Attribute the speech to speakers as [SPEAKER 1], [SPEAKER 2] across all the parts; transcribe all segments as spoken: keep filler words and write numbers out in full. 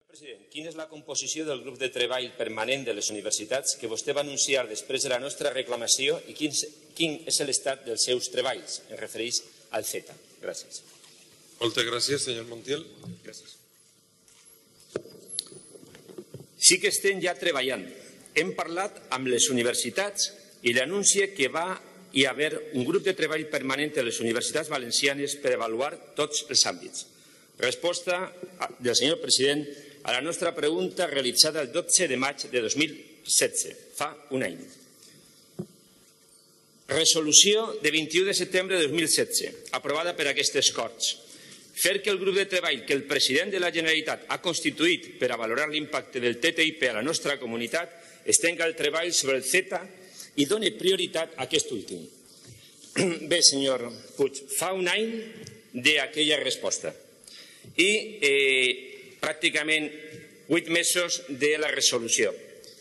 [SPEAKER 1] President, quina és la composició del grup de treball permanent de les universitats que vostè va anunciar després de la nostra reclamació i quin, quin és l'estat dels seus treballs? Em refereix al CETA. Gràcies.
[SPEAKER 2] Moltes gràcies, senyor Montiel.
[SPEAKER 1] Gràcies. Sí que estem ja treballant. Hem parlat amb les universitats i l'anunci que va hi haver un grup de treball permanent de les universitats valencianes per avaluar tots els àmbits. Resposta del senyor president a la nostra pregunta realitzada el dotze de maig de dos mil setze, fa un any. Resolució de vint-i-u de setembre de dos mil setze, aprovada per aquestes Corts. Fer que el grup de treball que el president de la Generalitat ha constituït per a valorar l'impacte del T T I P a la nostra comunitat estenga el treball sobre el CETA i doni prioritat a aquest últim. Bé, senyor Puig, fa un any d'aquella resposta i eh, pràcticament vuit mesos de la resolució.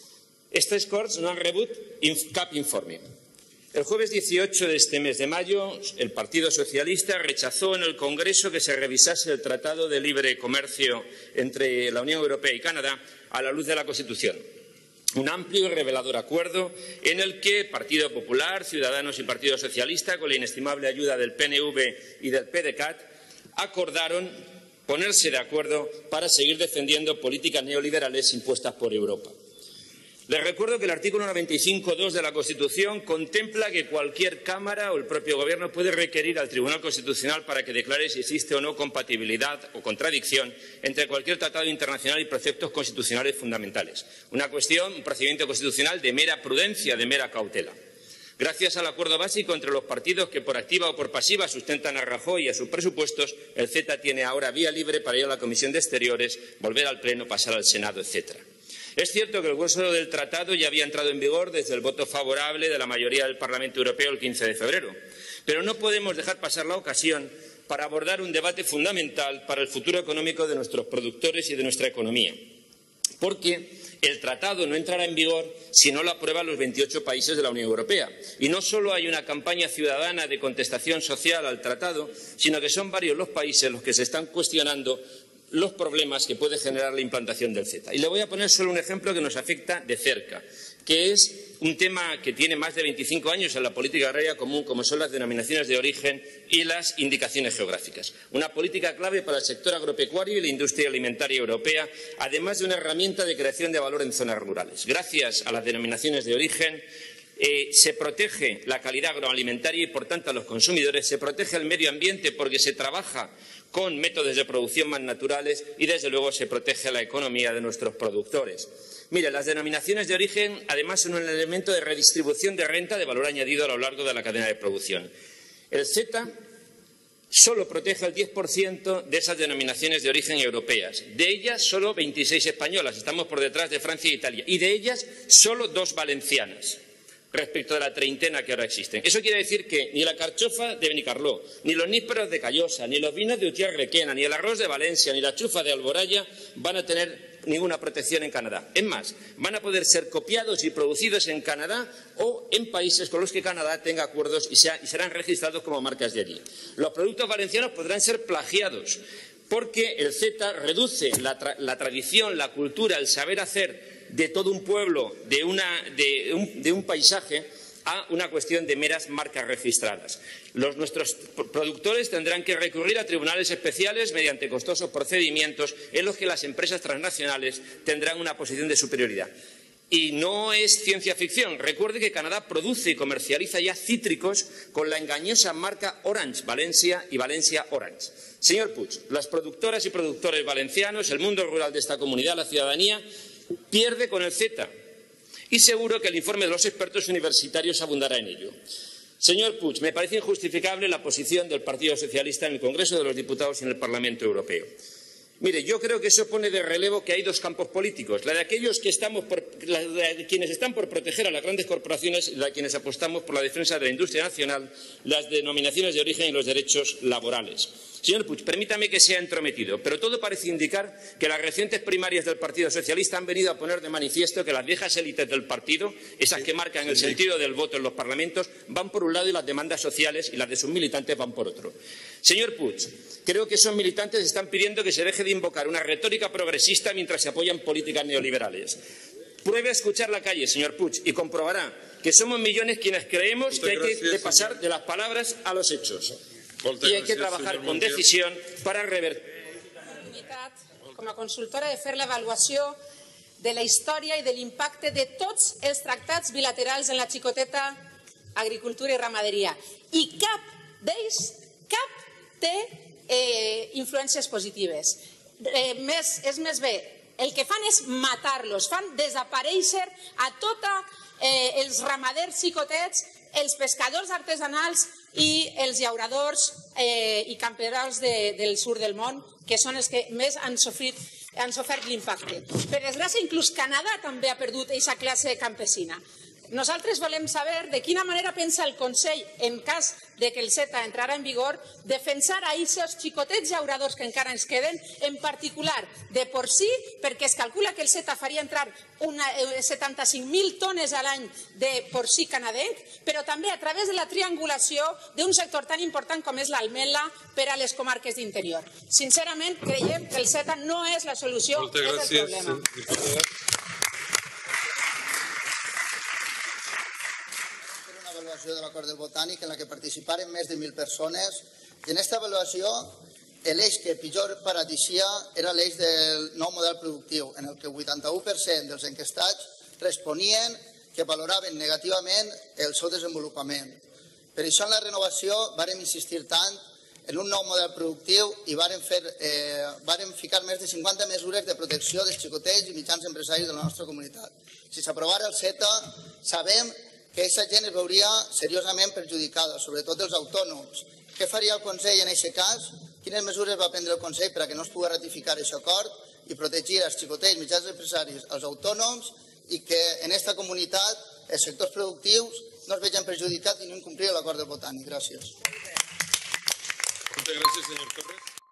[SPEAKER 1] Estes Corts no han rebut cap informe. El jueves dieciocho de este mes de mayo, el Partido Socialista rechazó en el Congreso que se revisase el Tratado de Libre Comercio entre la Unión Europea y Canadá a la luz de la Constitución. Un amplio y revelador acuerdo en el que Partido Popular, Ciudadanos y Partido Socialista, con la inestimable ayuda del P N V y del P D C A T, acordaron ponerse de acuerdo para seguir defendiendo políticas neoliberales impuestas por Europa. Les recuerdo que el artículo noventa y cinco punto dos de la Constitución contempla que cualquier Cámara o el propio Gobierno puede requerir al Tribunal Constitucional para que declare si existe o no compatibilidad o contradicción entre cualquier tratado internacional y preceptos constitucionales fundamentales. Una cuestión, un procedimiento constitucional de mera prudencia, de mera cautela. Gracias al acuerdo básico entre los partidos que por activa o por pasiva sustentan a Rajoy y a sus presupuestos, el CETA tiene ahora vía libre para ir a la Comisión de Exteriores, volver al Pleno, pasar al Senado, etcétera. Es cierto que el grueso del tratado ya había entrado en vigor desde el voto favorable de la mayoría del Parlamento Europeo el quince de febrero, pero no podemos dejar pasar la ocasión para abordar un debate fundamental para el futuro económico de nuestros productores y de nuestra economía, porque el tratado no entrará en vigor si no lo aprueban los veintiocho países de la Unión Europea. Y no solo hay una campaña ciudadana de contestación social al tratado, sino que son varios los países los que se están cuestionando los problemas que puede generar la implantación del CETA. Y le voy a poner solo un ejemplo que nos afecta de cerca, que es un tema que tiene más de veinticinco años en la política agraria común, como son las denominaciones de origen y las indicaciones geográficas. Una política clave para el sector agropecuario y la industria alimentaria europea, además de una herramienta de creación de valor en zonas rurales. Gracias a las denominaciones de origen, Eh, se protege la calidad agroalimentaria y, por tanto, a los consumidores, se protege el medio ambiente porque se trabaja con métodos de producción más naturales y, desde luego, se protege la economía de nuestros productores. Mire, las denominaciones de origen, además, son un elemento de redistribución de renta de valor añadido a lo largo de la cadena de producción. El CETA solo protege el diez por ciento de esas denominaciones de origen europeas. De ellas, solo veintiséis españolas. Estamos por detrás de Francia e Italia. Y de ellas, solo dos valencianas, respecto de la treintena que ahora existen. Eso quiere decir que ni la carchofa de Benicarló, ni los nísperos de Callosa, ni los vinos de Utiel-Requena, ni el arroz de Valencia, ni la chufa de Alboraya van a tener ninguna protección en Canadá. Es más, van a poder ser copiados y producidos en Canadá o en países con los que Canadá tenga acuerdos y, sea, y serán registrados como marcas de allí. Los productos valencianos podrán ser plagiados porque el CETA reduce la, tra la tradición, la cultura, el saber hacer de todo un pueblo, de, una, de, un, de un paisaje, a una cuestión de meras marcas registradas. Los, nuestros productores tendrán que recurrir a tribunales especiales mediante costosos procedimientos en los que las empresas transnacionales tendrán una posición de superioridad. Y no es ciencia ficción. Recuerde que Canadá produce y comercializa ya cítricos con la engañosa marca Orange Valencia y Valencia Orange. Señor Puig, las productoras y productores valencianos, el mundo rural de esta comunidad, la ciudadanía, pierde con el CETA y seguro que el informe de los expertos universitarios abundará en ello. Señor Puig, me parece injustificable la posición del Partido Socialista en el Congreso de los Diputados y en el Parlamento Europeo. Mire, yo creo que eso pone de relevo que hay dos campos políticos, la de aquellos que estamos por, la de quienes están por proteger a las grandes corporaciones y la de quienes apostamos por la defensa de la industria nacional, las denominaciones de origen y los derechos laborales. Señor Puig, permítame que sea entrometido, pero todo parece indicar que las recientes primarias del Partido Socialista han venido a poner de manifiesto que las viejas élites del partido, esas que marcan el sentido del voto en los parlamentos, van por un lado y las demandas sociales y las de sus militantes van por otro. Señor Puig, creo que esos militantes están pidiendo que se deje de invocar una retórica progresista mientras se apoyan políticas neoliberales. Pruebe a escuchar la calle, señor Puig, y comprobará que somos millones quienes creemos que hay que pasar de las palabras a los hechos. Y hay que trabajar con decisión para revertir.
[SPEAKER 3] Com a consultora de fer l'avaluació de la història i de l'impacte de tots els tractats bilaterals en la xicoteta agricultura i ramaderia. I cap d'ells, cap té eh, influències positives. Eh, més, és més bé, el que fan és matar-los, fan desaparèixer a tots eh, els ramaders xicotets, els pescadors artesanals i els llauradors eh, i camperols de, del sud del món, que són els que més han sofrit, han sofert l'impacte. Per desgràcia, inclús Canadà també ha perdut aquesta classe campesina. Nosaltres volem saber de quina manera pensa el Consell, en cas de que el CETA entrarà en vigor, defensar a aquests xicotets llauradors que encara ens queden, en particular de porcí, perquè es calcula que el CETA faria entrar una, setanta-cinc mil tones a l'any de porcí canadenc, però també a través de la triangulació d'un sector tan important com és l'almela per a les comarques d'interior. Sincerament, creiem que el CETA no és la solució, és el problema.
[SPEAKER 4] De l'acord del Botànic en la que participaren més de mil persones i en aquesta avaluació l'eix que pitjor paradixia era l'eix del nou model productiu en el que el vuitanta-u per cent dels enquestats responien que valoraven negativament el seu desenvolupament. Per això en la renovació vàrem insistir tant en un nou model productiu i vàrem, fer, eh, vàrem ficar més de cinquanta mesures de protecció dels xicotets i mitjans empresaris de la nostra comunitat. Si s'aprovara el CETA, sabem que aquesta gent es veuria seriosament perjudicada, sobretot els autònoms. Què faria el Consell en aquest cas? Quines mesures va prendre el Consell per a que no es pugui ratificar aquest acord i protegir els xicotets, mitjans empresaris, els autònoms i que en aquesta comunitat els sectors productius no es vegin perjudicats i no incomplir l'acord del Botànic? Gràcies.
[SPEAKER 2] Moltes gràcies, senyor Torres.